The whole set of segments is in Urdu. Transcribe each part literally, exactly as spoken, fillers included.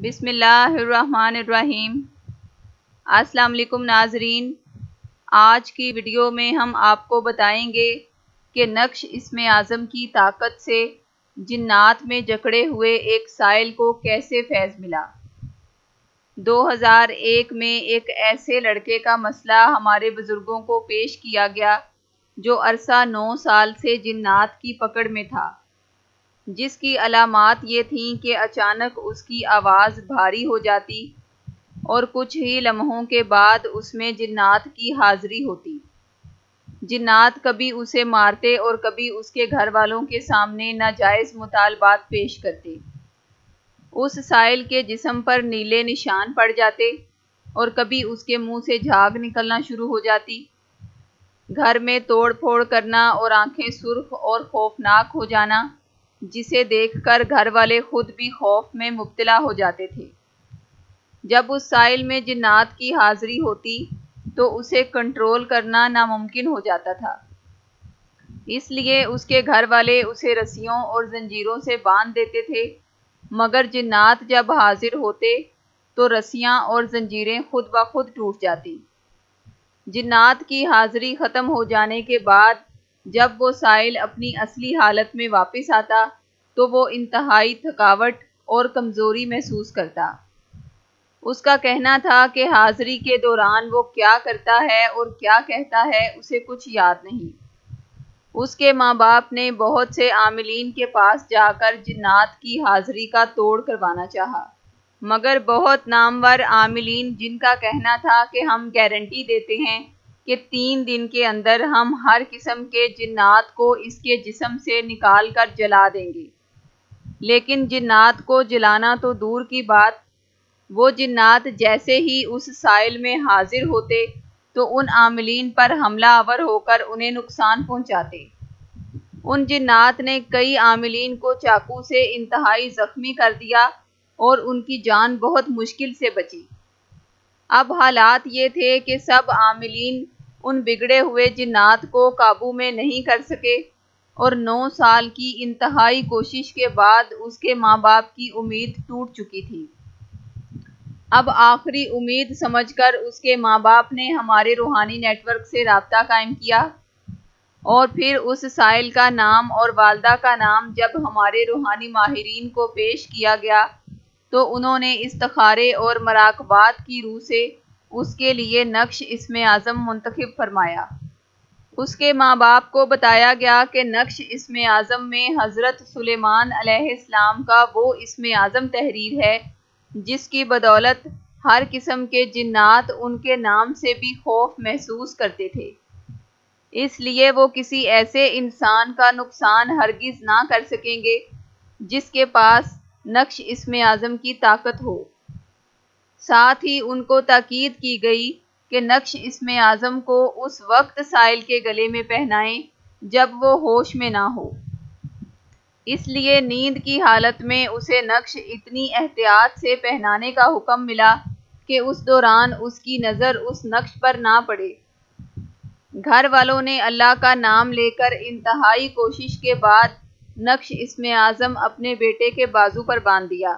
بسم اللہ الرحمن الرحیم۔ السلام علیکم ناظرین، آج کی ویڈیو میں ہم آپ کو بتائیں گے کہ نقش اسم اعظم کی طاقت سے جنات میں جکڑے ہوئے ایک سائل کو کیسے فیض ملا۔ دو ہزار ایک میں ایک ایسے لڑکے کا مسئلہ ہمارے بزرگوں کو پیش کیا گیا جو عرصہ نو سال سے جنات کی پکڑ میں تھا، جس کی علامات یہ تھیں کہ اچانک اس کی آواز بھاری ہو جاتی اور کچھ ہی لمحوں کے بعد اس میں جنات کی حاضری ہوتی۔ جنات کبھی اسے مارتے اور کبھی اس کے گھر والوں کے سامنے ناجائز مطالبات پیش کرتے۔ اس سائل کے جسم پر نیلے نشان پڑ جاتے اور کبھی اس کے منہ سے جھاگ نکلنا شروع ہو جاتی۔ گھر میں توڑ پھوڑ کرنا اور آنکھیں سرخ اور خوفناک ہو جانا، جسے دیکھ کر گھر والے خود بھی خوف میں مبتلا ہو جاتے تھے۔ جب اس سائل میں جنات کی حاضری ہوتی تو اسے کنٹرول کرنا ناممکن ہو جاتا تھا، اس لیے اس کے گھر والے اسے رسیوں اور زنجیروں سے باندھ دیتے تھے، مگر جنات جب حاضر ہوتے تو رسیاں اور زنجیریں خود بخود ٹوٹ جاتی۔ جنات کی حاضری ختم ہو جانے کے بعد جب وہ سائل اپنی اصلی حالت میں واپس آتا تو وہ انتہائی تھکاوٹ اور کمزوری محسوس کرتا۔ اس کا کہنا تھا کہ حاضری کے دوران وہ کیا کرتا ہے اور کیا کہتا ہے اسے کچھ یاد نہیں۔ اس کے ماں باپ نے بہت سے عاملین کے پاس جا کر جنات کی حاضری کا توڑ کروانا چاہا، مگر بہت نامور عاملین، جن کا کہنا تھا کہ ہم گارنٹی دیتے ہیں کہ تین دن کے اندر ہم ہر قسم کے جنات کو اس کے جسم سے نکال کر جلا دیں گے، لیکن جنات کو جلانا تو دور کی بات، وہ جنات جیسے ہی اس سائل میں حاضر ہوتے تو ان عاملین پر حملہ آور ہو کر انہیں نقصان پہنچاتے۔ ان جنات نے کئی عاملین کو چاقو سے انتہائی زخمی کر دیا اور ان کی جان بہت مشکل سے بچی۔ اب حالات یہ تھے کہ سب عاملین ان بگڑے ہوئے جنات کو قابو میں نہیں کر سکے اور نو سال کی انتہائی کوشش کے بعد اس کے ماں باپ کی امید ٹوٹ چکی تھی۔ اب آخری امید سمجھ کر اس کے ماں باپ نے ہمارے روحانی نیٹ ورک سے رابطہ قائم کیا اور پھر اس سائل کا نام اور والدہ کا نام جب ہمارے روحانی ماہرین کو پیش کیا گیا تو انہوں نے استخارے اور مراقبات کی روح سے اس کے لیے نقش اسم اعظم منتخب فرمایا۔ اس کے ماں باپ کو بتایا گیا کہ نقش اسم اعظم میں حضرت سلیمان علیہ السلام کا وہ اسم اعظم تحریر ہے جس کی بدولت ہر قسم کے جنات ان کے نام سے بھی خوف محسوس کرتے تھے، اس لیے وہ کسی ایسے انسان کا نقصان ہرگز نہ کر سکیں گے جس کے پاس نقش اسم اعظم کی طاقت ہو۔ ساتھ ہی ان کو تاکید کی گئی کہ نقش اسم اعظم کو اس وقت سائل کے گلے میں پہنائیں جب وہ ہوش میں نہ ہو، اس لیے نیند کی حالت میں اسے نقش اتنی احتیاط سے پہنانے کا حکم ملا کہ اس دوران اس کی نظر اس نقش پر نہ پڑے۔ گھر والوں نے اللہ کا نام لے کر انتہائی کوشش کے بعد نقش اسم اعظم اپنے بیٹے کے بازو پر باندھ دیا۔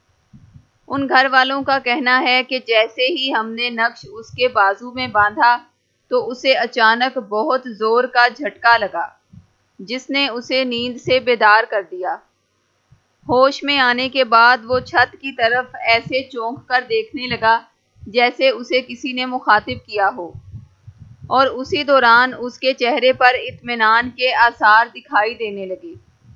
ان گھر والوں کا کہنا ہے کہ جیسے ہی ہم نے نقش اس کے بازو میں باندھا تو اسے اچانک بہت زور کا جھٹکا لگا جس نے اسے نیند سے بیدار کر دیا۔ ہوش میں آنے کے بعد وہ چھت کی طرف ایسے چونک کر دیکھنے لگا جیسے اسے کسی نے مخاطب کیا ہو، اور اسی دوران اس کے چہرے پر اطمینان کے آثار دکھائی دینے لگے۔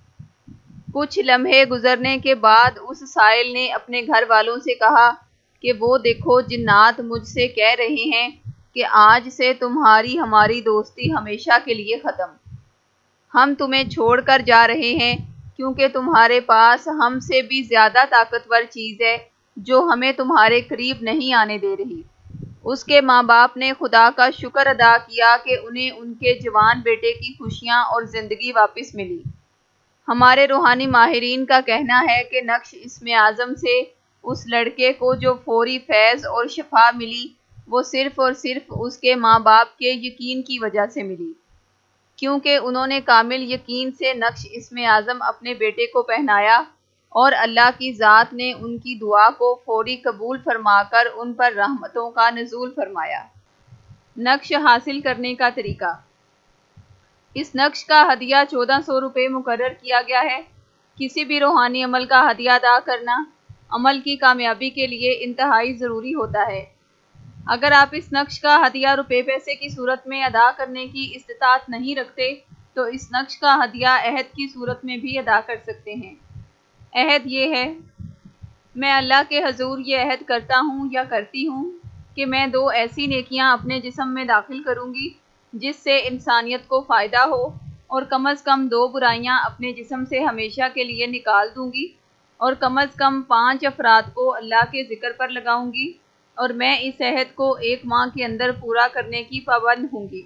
کچھ لمحے گزرنے کے بعد اس سائل نے اپنے گھر والوں سے کہا کہ وہ دیکھو، جنات مجھ سے کہہ رہے ہیں کہ آج سے تمہاری ہماری دوستی ہمیشہ کے لیے ختم۔ ہم تمہیں چھوڑ کر جا رہے ہیں کیونکہ تمہارے پاس ہم سے بھی زیادہ طاقتور چیز ہے جو ہمیں تمہارے قریب نہیں آنے دے رہی۔ اس کے ماں باپ نے خدا کا شکر ادا کیا کہ انہیں ان کے جوان بیٹے کی خوشیاں اور زندگی واپس ملی۔ ہمارے روحانی ماہرین کا کہنا ہے کہ نقش اسم اعظم سے اس لڑکے کو جو فوری فیض اور شفا ملی وہ صرف اور صرف اس کے ماں باپ کے یقین کی وجہ سے ملی، کیونکہ انہوں نے کامل یقین سے نقش اسم اعظم اپنے بیٹے کو پہنایا اور اللہ کی ذات نے ان کی دعا کو فوری قبول فرما کر ان پر رحمتوں کا نزول فرمایا۔ نقش حاصل کرنے کا طریقہ۔ اس نقش کا ہدیہ چودہ سو روپے مقرر کیا گیا ہے۔ کسی بھی روحانی عمل کا ہدیہ ادا کرنا عمل کی کامیابی کے لیے انتہائی ضروری ہوتا ہے۔ اگر آپ اس نقش کا ہدیہ روپے پیسے کی صورت میں ادا کرنے کی استطاعت نہیں رکھتے تو اس نقش کا ہدیہ عہد کی صورت میں بھی ادا کر سکتے ہیں۔ عہد یہ ہے: میں اللہ کے حضور یہ عہد کرتا ہوں یا کرتی ہوں کہ میں دو ایسی نیکیاں اپنے جسم میں داخل کروں گی جس سے انسانیت کو فائدہ ہو، اور کم از کم دو برائیاں اپنے جسم سے ہمیشہ کے لیے نکال دوں گی، اور کم از کم پانچ افراد کو اللہ کے ذکر پر لگاؤں گی، اور میں اس عہد کو ایک ماہ کے اندر پورا کرنے کی پابند ہوں گی۔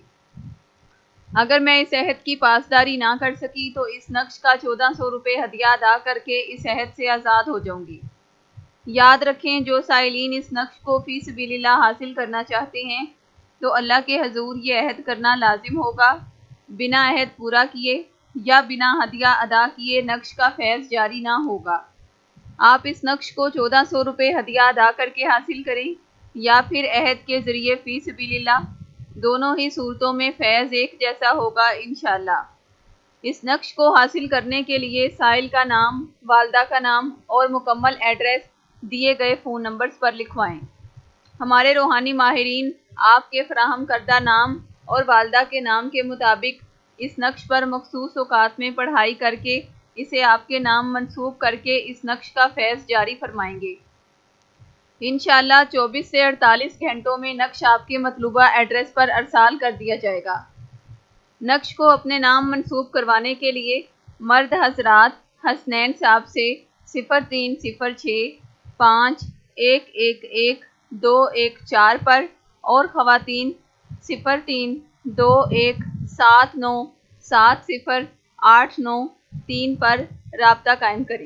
اگر میں اس عہد کی پاسداری نہ کر سکی تو اس نقش کا چودہ سو روپے ہدیہ ادا کر کے اس عہد سے آزاد ہو جاؤں گی۔ یاد رکھیں، جو سائلین اس نقش کو فی سبیل اللہ حاصل کرنا چاہتے ہیں تو اللہ کے حضور یہ عہد کرنا لازم ہوگا: بنا عہد پورا کیے یا بنا ہدیہ ادا کیے نقش کا فیض جاری نہ ہوگا۔ آپ اس نقش کو چودہ سو روپے ہدیہ ادا کر کے حاصل کریں یا پھر عہد کے ذریعے فی سبیل اللہ، دونوں ہی صورتوں میں فیض ایک جیسا ہوگا انشاءاللہ۔ اس نقش کو حاصل کرنے کے لیے سائل کا نام، والدہ کا نام اور مکمل ایڈریس دیے گئے فون نمبرز پر لکھوائیں۔ ہمارے روحانی ماہرین آپ کے فراہم کردہ نام اور والدہ کے نام کے مطابق اس نقش پر مخصوص اوقات میں پڑھائی کر کے اسے آپ کے نام منسوب کر کے اس نقش کا فیض جاری فرمائیں گے۔ انشاءاللہ چوبیس سے اڑتالیس گھنٹوں میں نقش آپ کے مطلوبہ ایڈریس پر ارسال کر دیا جائے گا۔ نقش کو اپنے نام منسوب کروانے کے لیے مرد حضرات حسنین صاحب سے صفر تین صفر چھ پانچ ایک ایک ایک دو ایک چار پر، اور خواتین صفر تین دو ایک سات نو سات صفر آٹھ نو تین پر رابطہ قائم کریں۔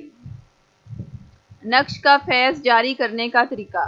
نقش کا فیض جاری کرنے کا طریقہ۔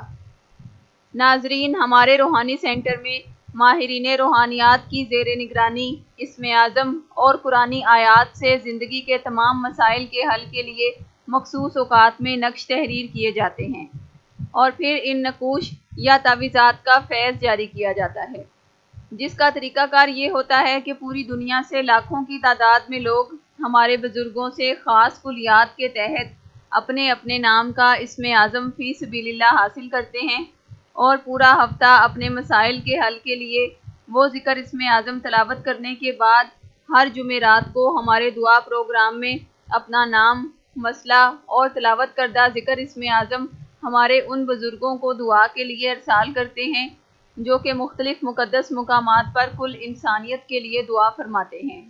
ناظرین، ہمارے روحانی سینٹر میں ماہرین روحانیات کی زیر نگرانی اسم اعظم اور قرآنی آیات سے زندگی کے تمام مسائل کے حل کے لیے مخصوص اوقات میں نقش تحریر کیے جاتے ہیں، اور پھر ان نقوش یا تعویذات کا فیض جاری کیا جاتا ہے، جس کا طریقہ کار یہ ہوتا ہے کہ پوری دنیا سے لاکھوں کی تعداد میں لوگ ہمارے بزرگوں سے خاص کلیات کے تحت اپنے اپنے نام کا اسم اعظم فی سبیل اللہ حاصل کرتے ہیں، اور پورا ہفتہ اپنے مسائل کے حل کے لیے وہ ذکر اسم اعظم تلاوت کرنے کے بعد ہر جمعرات کو ہمارے دعا پروگرام میں اپنا نام، مسئلہ اور تلاوت کردہ ذکر اسم اعظم ہمارے ان بزرگوں کو دعا کے لیے ارسال کرتے ہیں جو کہ مختلف مقدس مقامات پر کل انسانیت کے لیے دعا فرماتے ہیں۔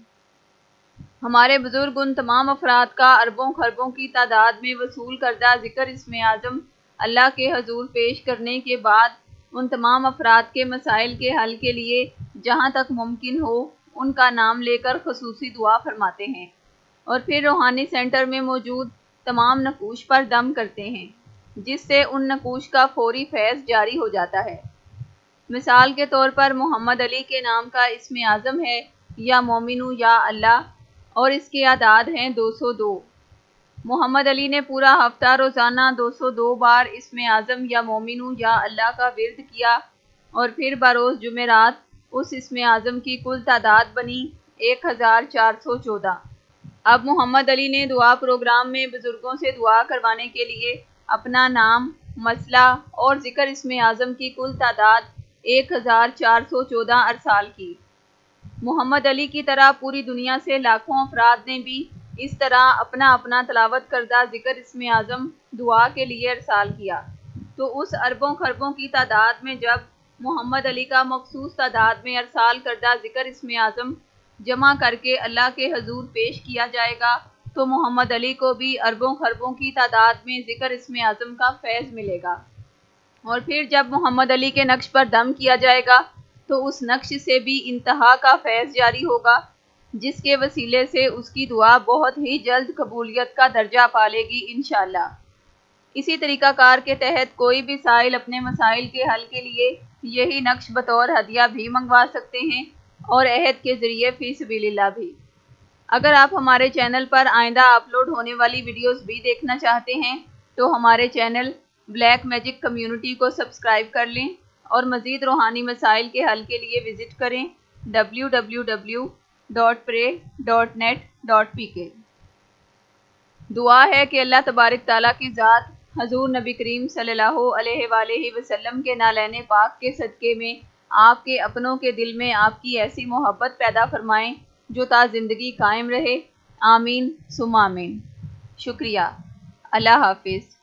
ہمارے بزرگ ان تمام افراد کا اربوں خربوں کی تعداد میں وصول کردہ ذکر اسم اعظم اللہ کے حضور پیش کرنے کے بعد ان تمام افراد کے مسائل کے حل کے لیے جہاں تک ممکن ہو ان کا نام لے کر خصوصی دعا فرماتے ہیں، اور پھر روحانی سینٹر میں موجود تمام نقوش پر دم کرتے ہیں، جس سے ان نقوش کا فوری فیض جاری ہو جاتا ہے۔ مثال کے طور پر محمد علی کے نام کا اسم اعظم ہے یا مومنو یا اللہ، اور اس کے اعداد ہیں دو سو دو۔ محمد علی نے پورا ہفتہ روزانہ دو سو دو بار اسم اعظم یا مومنو یا اللہ کا ورد کیا، اور پھر بروز جمعرات اس اسم اعظم کی کل تعداد بنی ایک ہزار چار سو چودہ۔ اب محمد علی نے دعا پروگرام میں بزرگوں سے دعا کروانے کے لیے اپنا نام، مسئلہ اور ذکر اسم اعظم کی کل تعداد ایک ہزار چار سو چودہ ارسال کی۔ محمد علی کی طرح پوری دنیا سے لاکھوں افراد نے بھی اس طرح اپنا اپنا تلاوت کردہ ذکر اسم اعظم دعا کے لیے ارسال کیا، تو اس اربوں خربوں کی تعداد میں جب محمد علی کا مخصوص تعداد میں ارسال کردہ ذکر اسم اعظم جمع کر کے اللہ کے حضور پیش کیا جائے گا تو محمد علی کو بھی اربوں خربوں کی تعداد میں ذکر اسم اعظم کا فیض ملے گا، اور پھر جب محمد علی کے نقش پر دم کیا جائے گا تو اس نقش سے بھی انتہا کا فیض جاری ہوگا، جس کے وسیلے سے اس کی دعا بہت ہی جلد قبولیت کا درجہ پالے گی انشاءاللہ۔ اسی طریقہ کار کے تحت کوئی بھی سائل اپنے مسائل کے حل کے لیے یہی نقش بطور ہدیہ بھی منگوا سکتے ہیں، اور عہد کے ذریعے فی سبیل اللہ بھی۔ اگر آپ ہمارے چینل پر آئندہ اپلوڈ ہونے والی ویڈیوز بھی دیکھنا چاہتے ہیں تو ہمارے چینل بلیک میجک کمیونٹی کو سبسکرائب کر لیں اور مزید روحانی مسائل کے حل کے لیے وزٹ کریں W W W dot pray dot net dot P K. دعا ہے کہ اللہ تبارک تعالیٰ کی ذات حضور نبی کریم صلی اللہ علیہ وآلہ وسلم کے نالین پاک کے صدقے میں آپ کے اپنوں کے دل میں آپ کی ایسی محبت پیدا فرمائیں جو تا زندگی قائم رہے۔ آمین ثم آمین۔ شکریہ۔ اللہ حافظ۔